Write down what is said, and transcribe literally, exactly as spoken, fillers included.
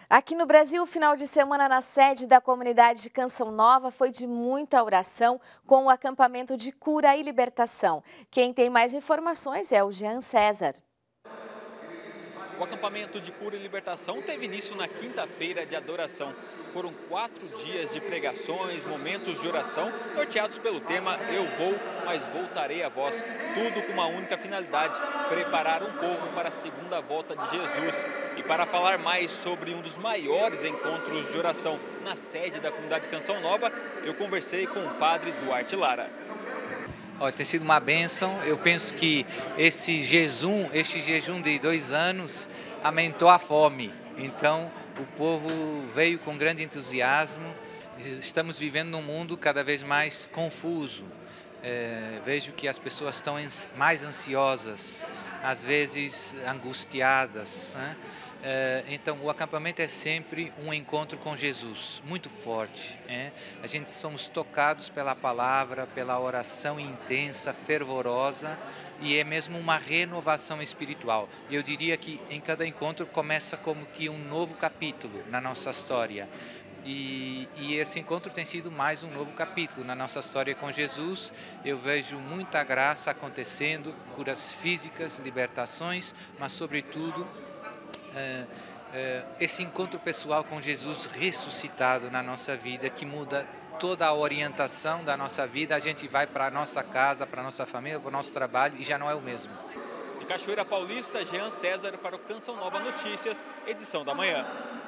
Aqui no Brasil, o final de semana na sede da comunidade de Canção Nova foi de muita oração com o acampamento de cura e libertação. Quem tem mais informações é o Jean César. O acampamento de cura e libertação teve início na quinta-feira de adoração. Foram quatro dias de pregações, momentos de oração, norteados pelo tema Eu Vou, mas Voltarei a Vós. Tudo com uma única finalidade, preparar um povo para a segunda volta de Jesus. E para falar mais sobre um dos maiores encontros de oração na sede da comunidade de Canção Nova, eu conversei com o padre Duarte Lara. Olha, tem sido uma bênção. Eu penso que esse jejum, este jejum de dois anos, aumentou a fome. Então, o povo veio com grande entusiasmo. Estamos vivendo num mundo cada vez mais confuso. É, vejo que as pessoas estão mais ansiosas, às vezes angustiadas, né? É, então, o acampamento é sempre um encontro com Jesus, muito forte. Né? A gente somos tocados pela palavra, pela oração intensa, fervorosa, e é mesmo uma renovação espiritual. Eu diria que em cada encontro começa como que um novo capítulo na nossa história. E, e esse encontro tem sido mais um novo capítulo na nossa história com Jesus. Eu vejo muita graça acontecendo, curas físicas, libertações, mas sobretudo é, é, esse encontro pessoal com Jesus ressuscitado na nossa vida, que muda toda a orientação da nossa vida. A gente vai para a nossa casa, para a nossa família, para o nosso trabalho e já não é o mesmo. De Cachoeira Paulista, Jean César para o Canção Nova Notícias, edição da manhã.